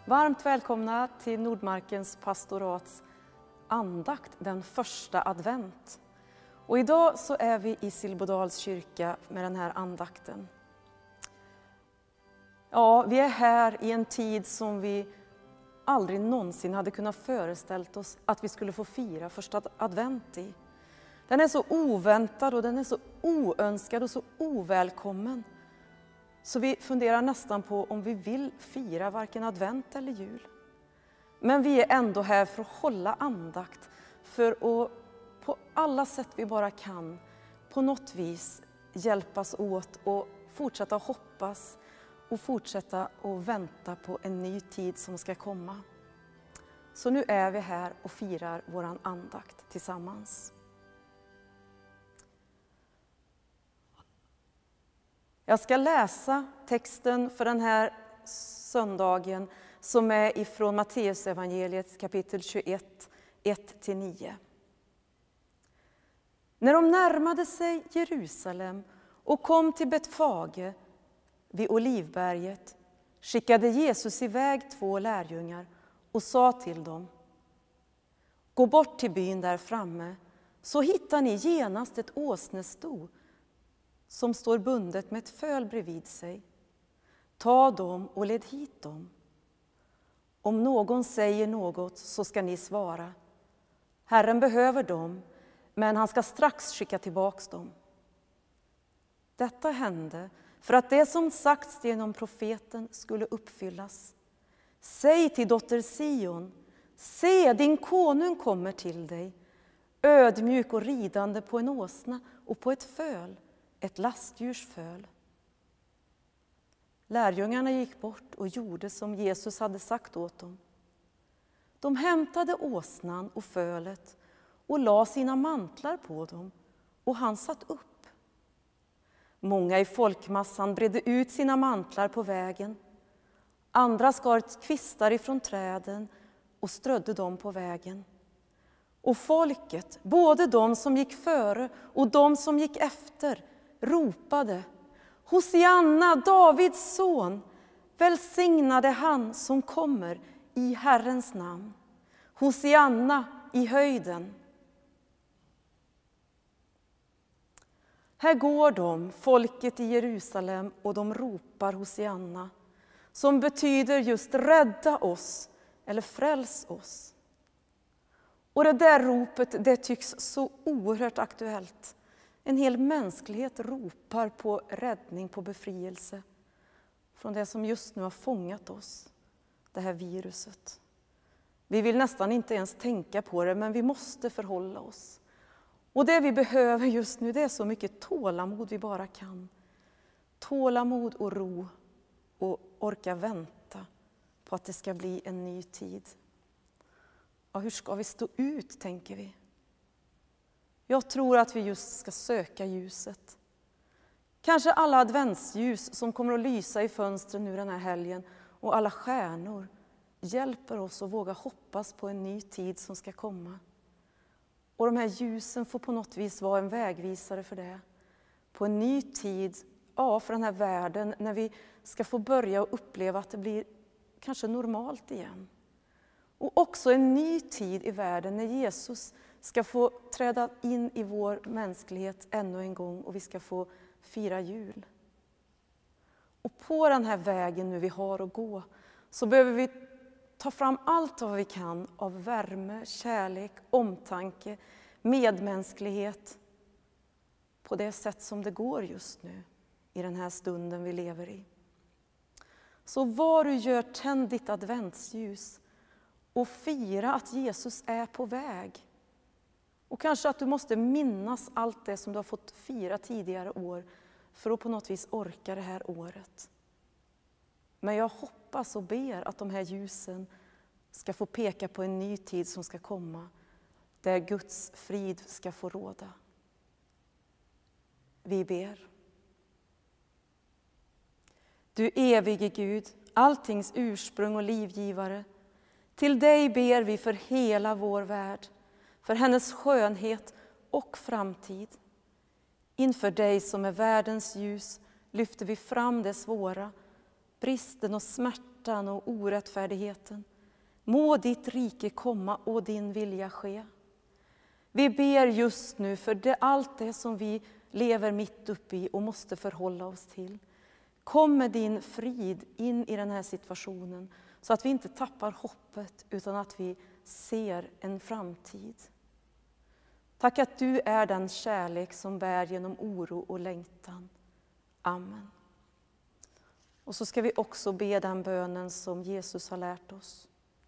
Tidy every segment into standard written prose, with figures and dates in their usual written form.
Varmt välkomna till Nordmarkens pastorats andakt, den första advent. Och idag så är vi i Silbodals kyrka med den här andakten. Ja, vi är här i en tid som vi aldrig någonsin hade kunnat föreställt oss att vi skulle få fira första advent i. Den är så oväntad och den är så oönskad och så ovälkommen. Så vi funderar nästan på om vi vill fira varken advent eller jul. Men vi är ändå här för att hålla andakt, för att på alla sätt vi bara kan på något vis hjälpas åt och fortsätta hoppas och fortsätta att vänta på en ny tid som ska komma. Så nu är vi här och firar våran andakt tillsammans. Jag ska läsa texten för den här söndagen som är ifrån Matteusevangeliet kapitel 21, 1-9. När de närmade sig Jerusalem och kom till Betfage vid Olivberget skickade Jesus iväg 2 lärjungar och sa till dem: gå bort till byn där framme, så hittar ni genast ett åsnesto som står bundet med ett föl bredvid sig. Ta dem och led hit dem. Om någon säger något så ska ni svara: Herren behöver dem, men han ska strax skicka tillbaks dem. Detta hände för att det som sagts genom profeten skulle uppfyllas. Säg till dotter Sion: se, din konung kommer till dig, ödmjuk och ridande på en åsna och på ett föl, ett lastdjurs föl. Lärjungarna gick bort och gjorde som Jesus hade sagt åt dem. De hämtade åsnan och fölet och la sina mantlar på dem, och han satt upp. Många i folkmassan bredde ut sina mantlar på vägen. Andra skar kvistar ifrån träden och strödde dem på vägen. Och folket, både de som gick före och de som gick efter, ropade: Hosianna, Davids son, välsignade han som kommer i Herrens namn. Hosianna i höjden. Här går de, folket i Jerusalem, och de ropar Hosianna, som betyder just rädda oss eller fräls oss. Och det där ropet, det tycks så oerhört aktuellt. En hel mänsklighet ropar på räddning, på befrielse från det som just nu har fångat oss, det här viruset. Vi vill nästan inte ens tänka på det, men vi måste förhålla oss. Och det vi behöver just nu, det är så mycket tålamod vi bara kan. Tålamod och ro och orka vänta på att det ska bli en ny tid. Ja, hur ska vi stå ut, tänker vi? Jag tror att vi just ska söka ljuset. Kanske alla adventsljus som kommer att lysa i fönstren nu den här helgen och alla stjärnor hjälper oss att våga hoppas på en ny tid som ska komma. Och de här ljusen får på något vis vara en vägvisare för det. På en ny tid, ja, för den här världen, när vi ska få börja och uppleva att det blir kanske normalt igen. Och också en ny tid i världen när Jesus ska få träda in i vår mänsklighet ännu en gång och vi ska få fira jul. Och på den här vägen nu vi har att gå så behöver vi ta fram allt vad vi kan av värme, kärlek, omtanke, medmänsklighet på det sätt som det går just nu i den här stunden vi lever i. Så vad du gör, tänd ditt adventsljus och fira att Jesus är på väg. Och kanske att du måste minnas allt det som du har fått fira tidigare år för att på något vis orka det här året. Men jag hoppas och ber att de här ljusen ska få peka på en ny tid som ska komma, där Guds frid ska få råda. Vi ber. Du evige Gud, alltings ursprung och livgivare, till dig ber vi för hela vår värld, för hennes skönhet och framtid. Inför dig som är världens ljus lyfter vi fram det svåra, bristen och smärtan smärtan och orättfärdigheten. Må ditt rike komma och din vilja ske. Vi ber just nu för allt det som vi lever mitt uppe i och måste förhålla oss till. Kom med din frid in i den här situationen så att vi inte tappar hoppet utan att vi ser en framtid. Tack att du är den kärlek som bär genom oro och längtan. Amen. Och så ska vi också be den bönen som Jesus har lärt oss.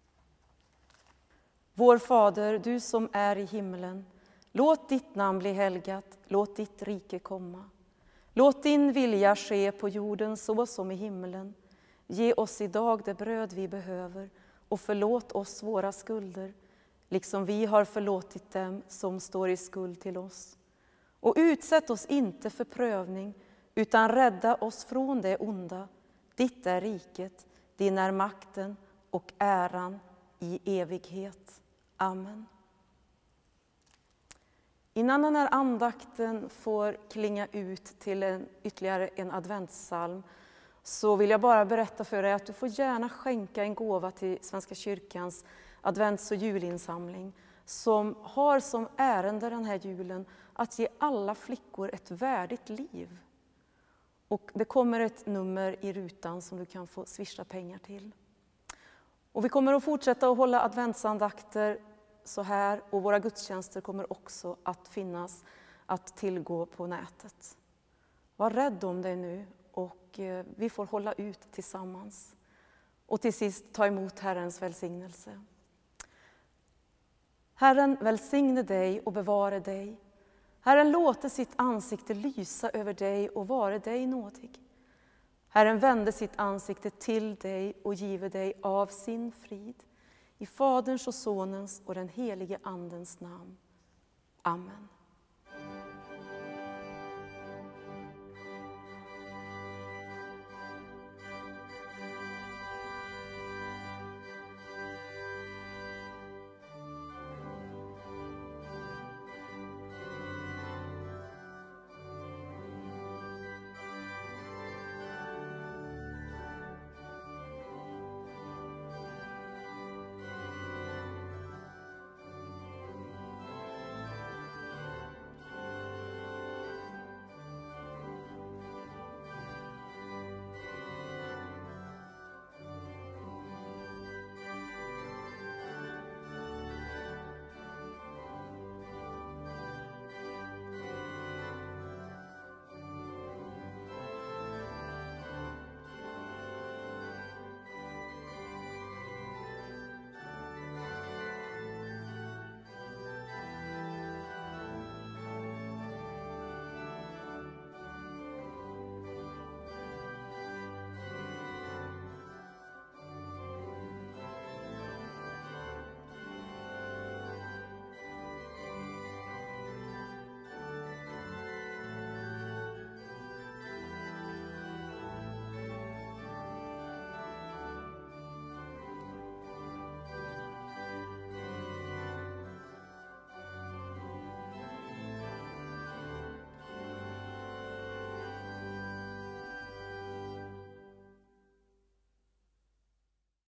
Vår Fader, du som är i himlen, låt ditt namn bli helgat, låt ditt rike komma. Låt din vilja ske på jorden så som i himlen. Ge oss idag det bröd vi behöver och förlåt oss våra skulder, liksom vi har förlåtit dem som står i skuld till oss. Och utsätt oss inte för prövning, utan rädda oss från det onda. Ditt är riket, din är makten och äran i evighet. Amen. Innan den här andakten får klinga ut till ytterligare en adventssalm, så vill jag bara berätta för dig att du får gärna skänka en gåva till Svenska kyrkans advents- och julinsamling, som har som ärende den här julen att ge alla flickor ett värdigt liv. Och det kommer ett nummer i rutan som du kan få swisha pengar till. Och vi kommer att fortsätta att hålla adventsandakter så här, och våra gudstjänster kommer också att finnas att tillgå på nätet. Var rädd om dig nu, och vi får hålla ut tillsammans. Och till sist ta emot Herrens välsignelse. Herren välsigne dig och bevare dig. Herren låter sitt ansikte lysa över dig och vare dig nådig. Herren vände sitt ansikte till dig och give dig av sin frid. I Faderns och Sonens och den helige Andens namn. Amen.